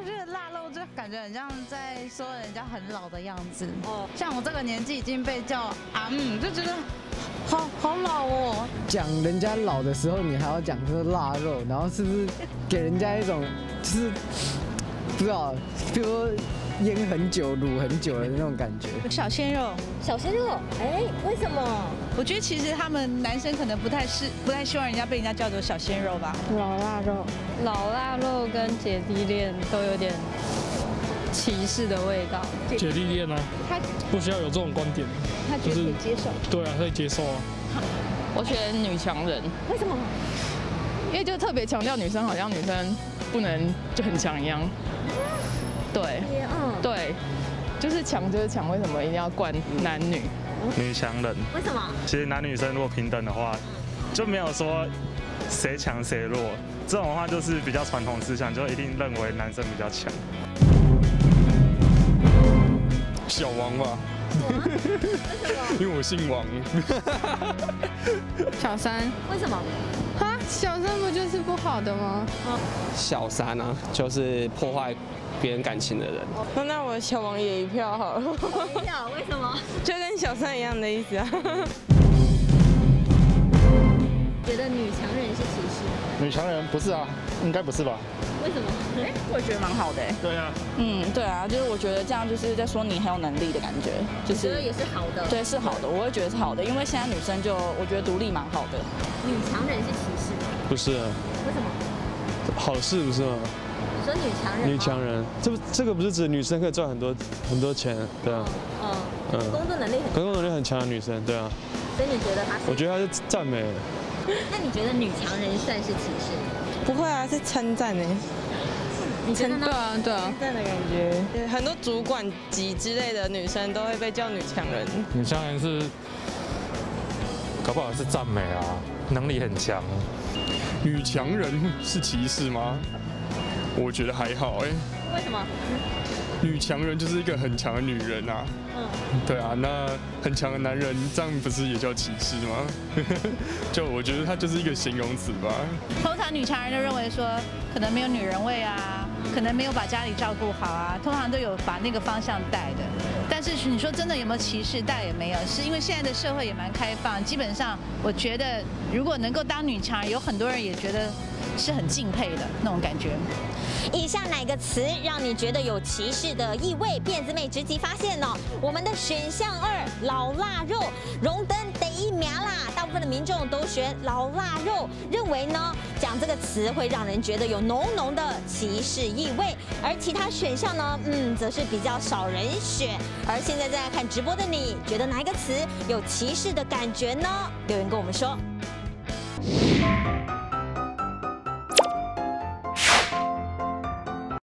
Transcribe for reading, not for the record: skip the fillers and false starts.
我觉得腊肉就感觉很像在说人家很老的样子。哦，像我这个年纪已经被叫阿姆，就觉得好老哦。 讲人家老的时候，你还要讲这个腊肉，然后是不是给人家一种就是不知道，比如说腌很久、卤很久的那种感觉？ 小鲜肉， 小鲜肉，哎，为什么？ 我觉得其实他们男生可能不太希望人家被人家叫做小鲜肉吧。 老腊肉， 老腊肉跟姐弟恋都有点歧视的味道。 姐弟恋啊， 他不需要有这种观点， 他觉得可以接受。 对啊，可以接受啊。 我选女强人， 为什么？ 因为就特别强调女生好像女生不能就很强一样。对，对，就是强就是强，为什么一定要冠男女？ 女强人， 为什么？ 其实男女生如果平等的话，就没有说谁强谁弱，这种的话就是比较传统思想，就一定认为男生比较强。 小王吧，因为我姓王。 小三， 为什么？ 哈，小三不就是不好的吗？ 小三啊，就是破坏别人感情的人。 那我小王也一票好了。 一票？为什么？ 就跟小三一样的意思啊。 觉得女强人是歧视？ 女强人不是啊，应该不是吧？ 为什么？ 我也觉得蛮好的。 对啊， 对啊，就是我觉得这样就是在说你很有能力的感觉，就觉得也是好的。 对，是好的，我会觉得是好的，因为现在女生就我觉得独立蛮好的。 女强人是歧视？ 不是啊， 为什么？ 好事不是吗？ 你说女强人？ 女强人，这个不是指女生可以赚很多钱，对啊。 工作能力很。 工作能力很强的女生，对啊。 所以你觉得她是？ 我觉得她是赞美。 那你觉得女强人算是歧视？ 不会啊，是称赞呢。 你觉得呢？ 对啊，称赞的感觉。很多主管级之类的女生都会被叫女强人。 女强人是，搞不好是赞美啊，能力很强。 女强人是歧视吗？我觉得还好哎。 为什么？ 女强人就是一个很强的女人啊。对啊，那很强的男人，这样不是也叫歧视吗？就我觉得他就是一个形容词吧。 通常女强人就认为说，可能没有女人味啊，可能没有把家里照顾好啊，通常都有把那个方向带的。但是你说真的有没有歧视？倒也没有，是因为现在的社会也蛮开放，基本上我觉得如果能够当女强人，有很多人也觉得是很敬佩的那种感觉。 以上哪个词让你觉得有歧视的意味？辫子妹直击发现哦，我们的选项2老腊肉荣登第1名啦！大部分的民众都选老腊肉，认为呢讲这个词会让人觉得有浓浓的歧视意味，而其他选项呢，则是比较少人选。而现在在看直播的你，觉得哪一个词有歧视的感觉呢？留言跟我们说。